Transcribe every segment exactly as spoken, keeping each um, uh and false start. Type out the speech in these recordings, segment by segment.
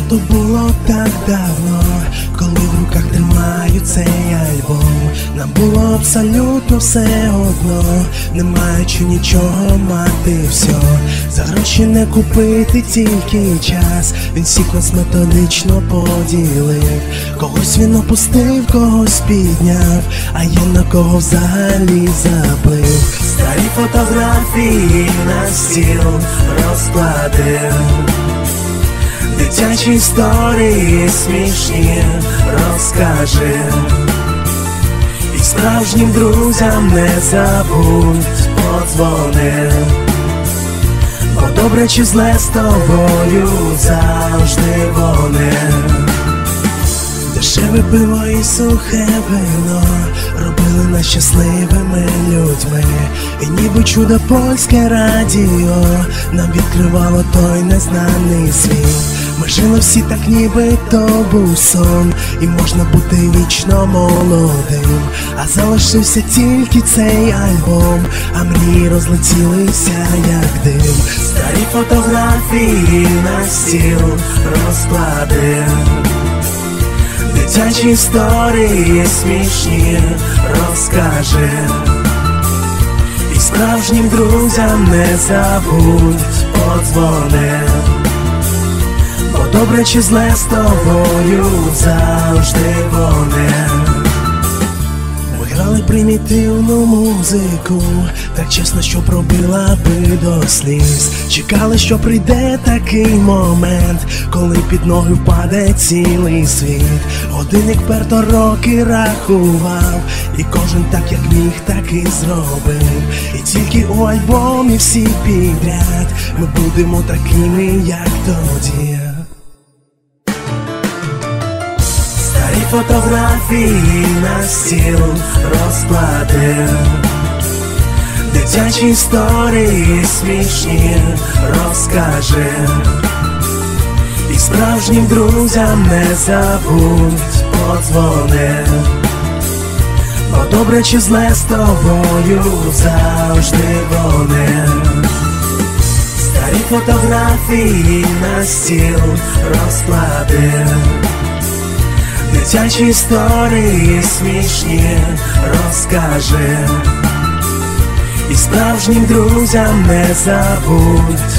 то було так давно, коли в руках тримаю цей альбом. Нам було абсолютно все одно, не маючи нічого мати все. За гроші не купити тільки час, він всіх нас методично поділив. Когось він опустив, когось підняв, а є на кого взагалі заплив. Старі фотографії на стіл розкладив, дитячі історії смішні розкажи, і справжнім друзям не забудь подзвони, бо добре чи зле з тобою завжди вони. Дешеве пиво і сухе вино робили нас щасливими людьми, і ніби чудо польське радіо нам відкривало той незнаний світ. Ми жили всі так, ніби то був сон, і можна бути вічно молодим. А залишився тільки цей альбом, а мрії розлетілися як дим. Старі фотографії на стіл розкладив, дитячі історії смішні розкажи, і справжнім друзям не забудь подзвони, бо добре чи зле з тобою завжди вони. Ми грали примітивну музику, так чесно, що пробила би до сліз. Чекали, що прийде такий момент, коли під ноги впаде цілий світ. Годинник перто роки рахував, і кожен так як міг, так і зробив. І тільки у альбомі всі підряд ми будемо такими, як тоді. Старі фотографії на стіл розкладив, дитячі історії смішні розкажи, і справжнім друзям не забудь подзвони, бо добре чи зле з тобою завжди вони. Старі фотографії на стіл розкладив, дитячі історії смішні розкажи, і справжнім друзям не забудь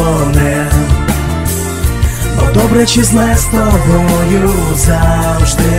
подзвони, бо добре чи зле з тобою завжди